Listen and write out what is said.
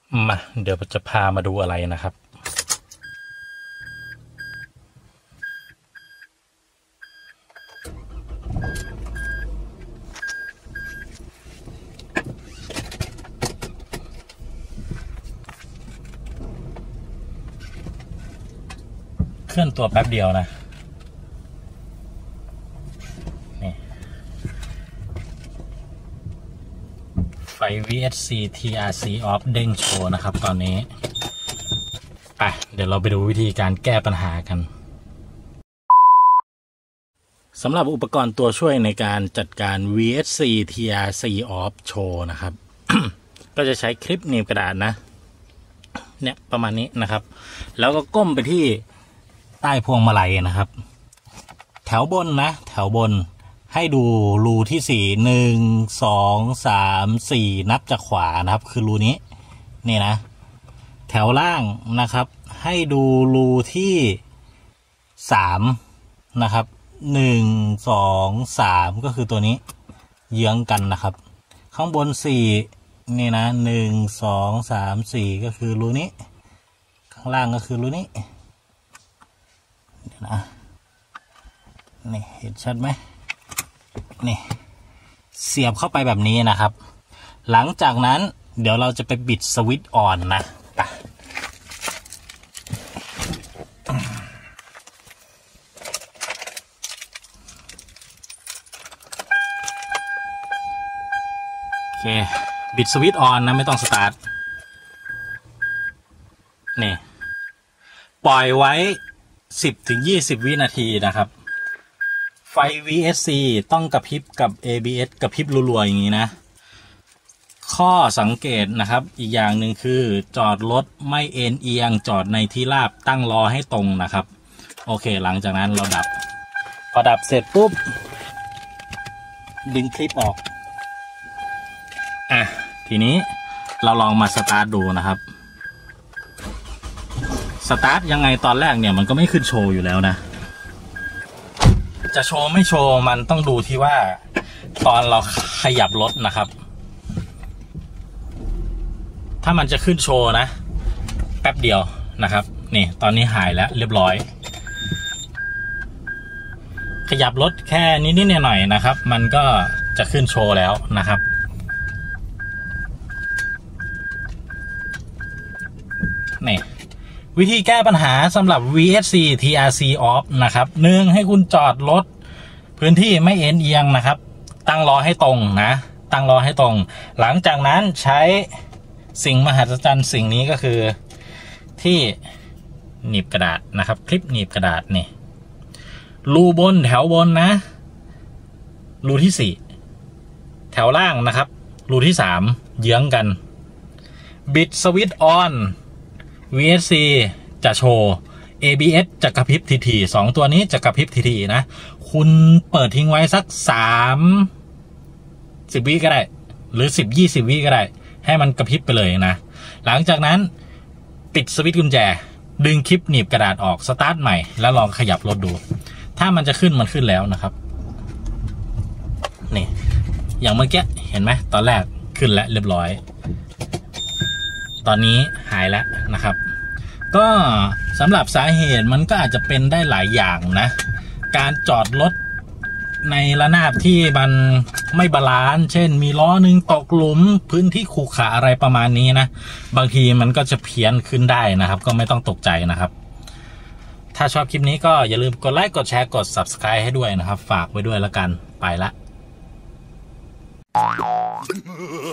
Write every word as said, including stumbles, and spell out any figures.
มาเดี๋ยวจะพามาดูอะไรนะครับเคลื่อนตัวแป๊บเดียวนะนี่ไฟ วี เอส ซี ที อาร์ ซี Off เด้งโชว์นะครับตอนนี้ไปเดี๋ยวเราไปดูวิธีการแก้ปัญหากันสำหรับอุปกรณ์ตัวช่วยในการจัดการ วี เอส ซี ที อาร์ ซี Off โชว์นะครับ ก็จะใช้คลิปหนีบกระดาษนะเนี่ยประมาณนี้นะครับแล้วก็ก้มไปที่ใต้พวงมาลัยนะครับแถวบนนะแถวบนให้ดูรูที่สี่หนึ่งสองสามสี่นับจากขวานะครับคือรูนี้นี่นะแถวล่างนะครับให้ดูรูที่สามนะครับหนึ่งสองสามก็คือตัวนี้เยื้องกันนะครับข้างบนสี่นี่นะหนึ่งสองสามสี่ก็คือรูนี้ข้างล่างก็คือรูนี้เดี๋ยวนะนี่เห็นชัดไหมนี่เสียบเข้าไปแบบนี้นะครับหลังจากนั้นเดี๋ยวเราจะไปบิดสวิตช์ออนนะโอเคบิดสวิตช์ออนนะไม่ต้องสตาร์ทนี่ปล่อยไว้ สิบถึงยี่สิบ วินาทีนะครับไฟ วี เอส ซี ต้องกระพริบกับ เอ บี เอส กระพริบรัวๆอย่างนี้นะข้อสังเกตนะครับอีกอย่างหนึ่งคือจอดรถไม่เอ็นเอียงจอดในที่ราบตั้งล้อให้ตรงนะครับโอเคหลังจากนั้นเราดับพอดับเสร็จปุ๊บดึงคลิปออกอ่ะทีนี้เราลองมาสตาร์ทดูนะครับสตาร์ทยังไงตอนแรกเนี่ยมันก็ไม่ขึ้นโชว์อยู่แล้วนะจะโชว์ไม่โชว์มันต้องดูที่ว่าตอนเราขยับรถนะครับถ้ามันจะขึ้นโชว์นะแป๊บเดียวนะครับนี่ตอนนี้หายแล้วเรียบร้อยขยับรถแค่นิดๆหน่อยๆนะครับมันก็จะขึ้นโชว์แล้วนะครับนี่วิธีแก้ปัญหาสำหรับ วี เอส ซี ที อาร์ ซี Off นะครับหนึ่งให้คุณจอดรถพื้นที่ไม่เอ็นเอียงนะครับตั้งล้อให้ตรงนะตั้งล้อให้ตรงหลังจากนั้นใช้สิ่งมหัศจรรย์สิ่งนี้ก็คือที่หนีบกระดาษนะครับคลิปหนีบกระดาษนี่รูบนแถวบนนะรูที่สี่แถวล่างนะครับรูที่สามเยื้องกันบิดสวิตช์ออน วี เอส ซี จะโชว์ เอ บี เอส จะกระพริบทีๆสองตัวนี้จะกระพริบทีๆนะคุณเปิดทิ้งไว้สักสามสิบวิก็ได้หรือสิบยี่สิบวิก็ได้ให้มันกระพริบไปเลยนะหลังจากนั้นปิดสวิตช์กุญแจดึงคลิปหนีบกระดาษออกสตาร์ทใหม่แล้วลองขยับรถดูถ้ามันจะขึ้นมันขึ้นแล้วนะครับนี่อย่างเมื่อกี้เห็นไหมตอนแรกขึ้นแล้วเรียบร้อยตอนนี้หายแล้วนะครับก็สำหรับสาเหตุมันก็อาจจะเป็นได้หลายอย่างนะการจอดรถในระนาบที่มันไม่บาลานซ์เช่นมีล้อนึงตกหลุมพื้นที่ขรุขระอะไรประมาณนี้นะบางทีมันก็จะเพี้ยนขึ้นได้นะครับก็ไม่ต้องตกใจนะครับถ้าชอบคลิปนี้ก็อย่าลืมกดไลค์กดแชร์กด ซับสไครบ์ ให้ด้วยนะครับฝากไว้ด้วยแล้วกันไปละ